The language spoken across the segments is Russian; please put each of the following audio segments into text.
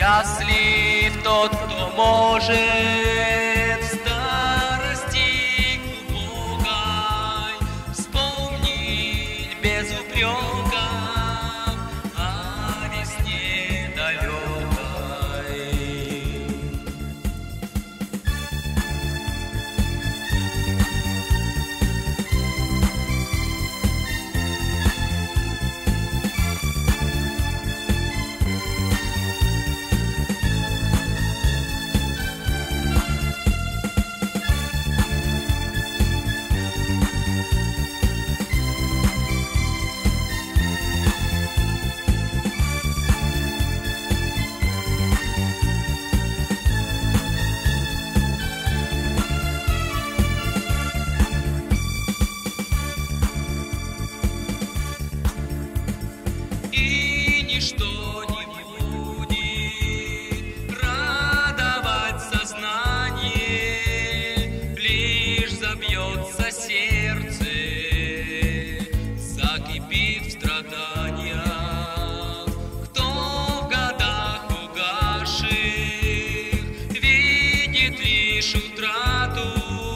Счастлив тот, кто может в старости глубокой вспомнить без упрека о весне далекой. И ничто не будет радовать сознание, лишь забьется сердце, закипит в страданиях. Кто в годах угасших видит лишь утрату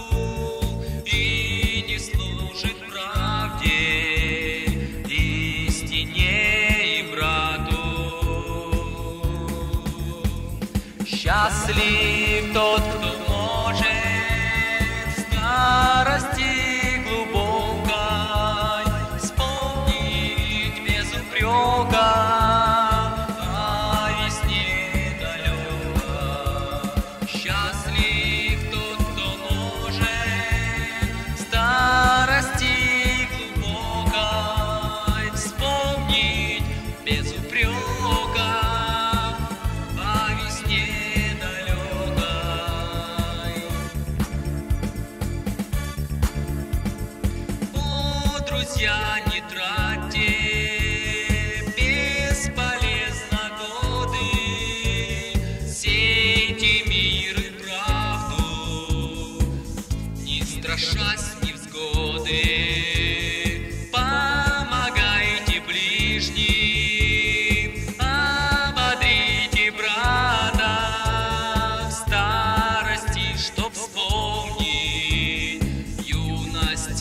и не служит правде, истине. Счастлив тот, кто может в старости глубокой вспомнить без упрека о весне далекой. Счастлив тот, кто может в старости глубокой вспомнить без упрека. Друзья, не тратьте бесполезно годы, сейте мир и правду, не страшась невзгоды. Помогайте ближним, ободрите брата в старости, чтоб вспомнить юность.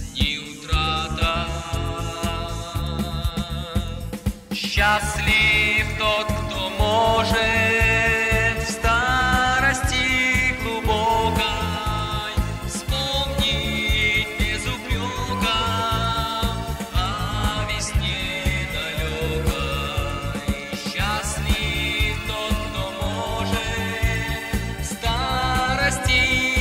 Счастлив тот, кто может в старости глубокой вспомнить без упрека о весне далекой. Счастлив тот, кто может в старости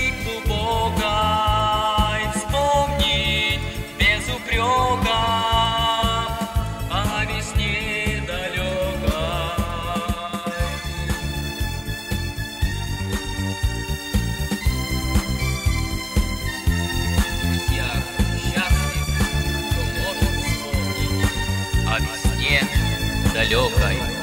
глубокой вспомнить без упрека. Далекой.